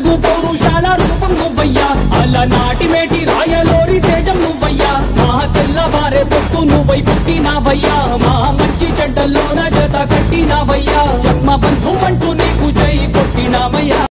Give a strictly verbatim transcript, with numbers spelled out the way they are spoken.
తెలుగు పౌరుషాల రూపం నువ్వయ్యా, అలనాటి మేటి రాయలోరి తేజం నువ్వయ్యా, మా తెల్లవారే పొత్తు నువ్వై పుట్టినావయ్యా, మా మంచి చెడ్డల్లోన జత కట్టినావయ్యా, జన్మ బంధు అంటూ నీకు జై కొట్టినావయ్యా.